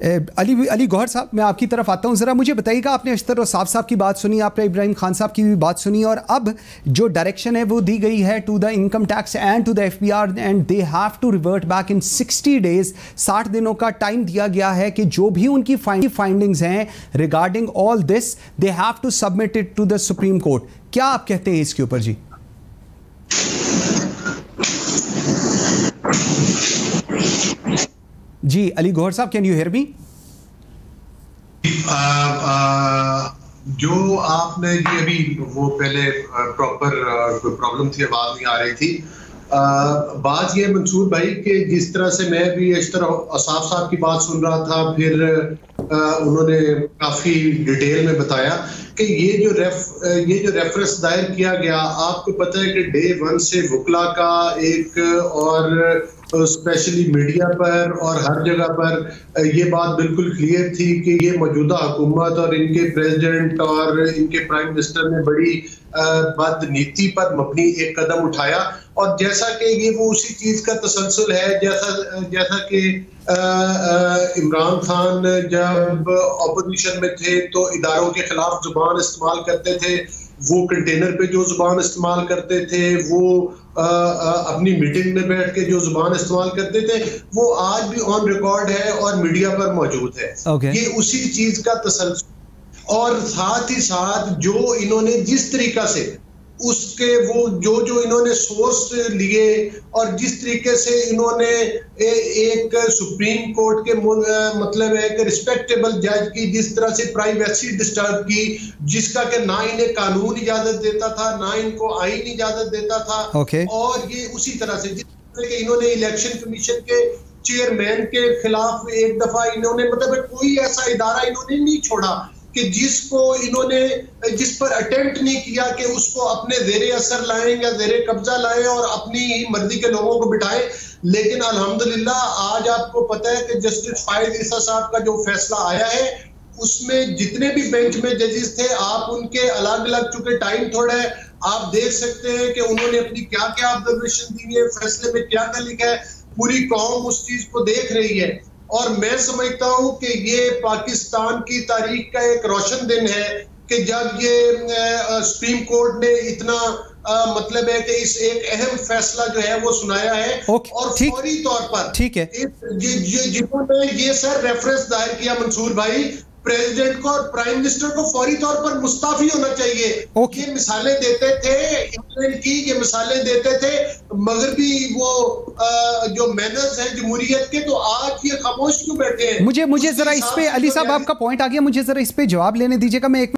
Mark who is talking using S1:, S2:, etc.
S1: अली गौहर साहब, मैं आपकी तरफ आता हूँ। ज़रा मुझे बताइएगा, आपने अशतर औसाफ साहब की बात सुनी, आपने इब्राहिम खान साहब की भी बात सुनी, और अब जो डायरेक्शन है वो दी गई है to the income tax and to the FBR, and they have to revert back in 60 days. 60 दिनों का टाइम दिया गया है कि जो भी उनकी फाइंडिंग्स हैं regarding all this, they have to submit it to the supreme court. क्या आप कहते हैं इसके ऊपर? जी जी, अली गौहर साहब, कैन यू हियर मी?
S2: जो आपने ये अभी वो पहले प्रॉपर कोई प्रॉब्लम थी, आवाज नहीं आ रही थी। बात ये मंसूर भाई कि जिस तरह से मैं भी अशतर औसाफ साहब की बात सुन रहा था, फिर उन्होंने काफी डिटेल में बताया कि ये जो रेफरेंस दायर किया गया, आपको पता है कि डे 1 से वकला का एक और स्पेशली मीडिया पर और हर जगह पर ये बात बिल्कुल क्लियर थी कि ये मौजूदा हुकूमत और इनके प्रेसिडेंट और इनके प्राइम मिनिस्टर ने बड़ी बदनीति पर मबनी एक कदम उठाया। और जैसा कि ये वो उसी चीज का तसलसल है जैसा कि इमरान खान जब अपोजिशन में थे तो इदारों के खिलाफ जुबान इस्तेमाल करते थे, वो कंटेनर पे जो जुबान इस्तेमाल करते थे, वो अपनी मीटिंग में बैठ के जो जुबान इस्तेमाल करते थे, वो आज भी ऑन रिकॉर्ड है और मीडिया पर मौजूद है। ये उसी चीज का तसलसल, और साथ ही साथ जो इन्होंने जिस तरीका से उसके वो जो इन्होंने सोर्स लिए और जिस तरीके से इन्होंने एक सुप्रीम कोर्ट के मतलब एक रिस्पेक्टेबल जज की जिस तरह से प्राइवेसी डिस्टर्ब की, जिसका कि ना इन्हें कानून इजाजत देता था ना इनको आईन इजाजत देता था। और ये उसी तरह से जिस तरह के इन्होंने इलेक्शन कमीशन के चेयरमैन के खिलाफ एक दफा इन्होंने मतलब कोई ऐसा इदारा इन्होंने नहीं छोड़ा कि जिस पर अटेम्प्ट नहीं किया कि उसको अपने ज़ेरे असर लाएं या ज़ेरे कब्जा लाएं और अपनी ही मर्जी के लोगों को बिठाएं। लेकिन अल्हम्दुलिल्लाह आज आपको पता है कि जस्टिस फायद ईसा साहब का जो फैसला आया है, उसमें जितने भी बेंच में जजेस थे, आप उनके अलग अलग, चूंकि टाइम थोड़ा है, आप देख सकते हैं कि उन्होंने अपनी क्या क्या ऑब्जर्वेशन दी है, फैसले में क्या क्या लिखा है। पूरी कौम उस चीज को देख रही है और मैं समझता हूं कि ये पाकिस्तान की तारीख का एक रोशन दिन है कि जब ये सुप्रीम कोर्ट ने इतना मतलब है कि इस एक अहम फैसला जो है वो सुनाया है। और फौरी तौर पर जिन्होंने ये सर रेफरेंस दायर किया मंसूर भाई, प्रेसिडेंट को और प्राइम मिनिस्टर को फौरी तौर पर मुस्ताफी होना चाहिए। ये मिसालें देते थे इंग्लैंड की, ये मिसालें देते थे मगरबी वो जो मैनर्स हैं जमहूरियत के, तो आज ये खामोश क्यों बैठे हैं?
S1: मुझे जरा इस पे अली साहब आपका पॉइंट आ गया, मुझे जरा इस पे जवाब लेने दीजिएगा। मैं एक